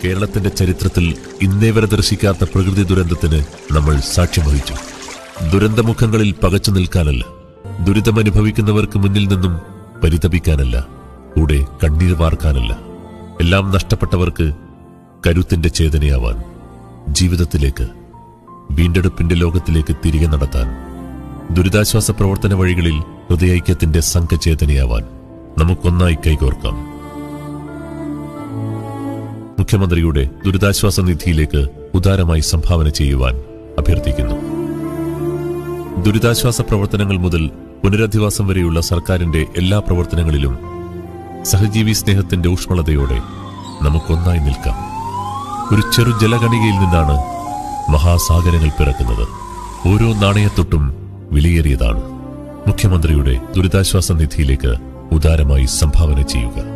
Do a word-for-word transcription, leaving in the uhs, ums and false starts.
കേരളത്തിന്റെ ചരിത്രത്തിൽ ഇന്നേ വരെ ദർശിക്കാത്ത പ്രകൃതി ദുരന്തത്തിന് നമ്മൾ സാക്ഷ്യം വഹിച്ചു. ദുരന്തമുഖങ്ങളിൽ പകച്ചു നിൽക്കാനല്ല, ദുരിതമനുഭവിക്കുന്നവർക്ക് മുന്നിൽ നിന്നും പരിതപിക്കാനല്ല, കൂടെ കണ്ണീർ വാർക്കാനല്ല, എല്ലാം നഷ്ടപ്പെട്ടവർക്ക് കരുത്തിന്റെ ചേതനയാവാൻ, ജീവിതത്തിലേക്ക്, വീണ്ടെടുപ്പിന്റെ ലോകത്തിലേക്ക് തിരികെ നടത്താൻ, ദുരിതാശ്വാസ പ്രവർത്തന വഴികളിൽ ഹൃദയൈക്യത്തിന്റെ സംഘചേതനയാവാൻ നമുക്കൊന്നായി കൈകോർക്കാം. മുഖ്യമന്ത്രിയുടെ ദുരിതാശ്വാസ നിധിയിലേക്ക് ഉദാരമായി സംഭാവന ചെയ്യുവാൻ അഭ്യർത്ഥിക്കുന്നു. ദുരിതാശ്വാസ പ്രവർത്തനങ്ങൾ മുതൽ പുനരധിവാസം വരെയുള്ള സർക്കാരിന്റെ എല്ലാ പ്രവർത്തനങ്ങളിലും സഹജീവി സ്നേഹത്തിന്റെ ഊഷ്മളതയോടെ നമുക്കൊന്നായി നിൽക്കാം. ഒരു ചെറു ജലകണികയിൽ നിന്നാണ് മഹാസാഗരങ്ങൾ പിറക്കുന്നത്. ഓരോ നാണയത്തൊട്ടും വിലയേറിയതാണ്. മുഖ്യമന്ത്രിയുടെ ദുരിതാശ്വാസ നിധിയിലേക്ക് ഉദാരമായി സംഭാവന ചെയ്യുക.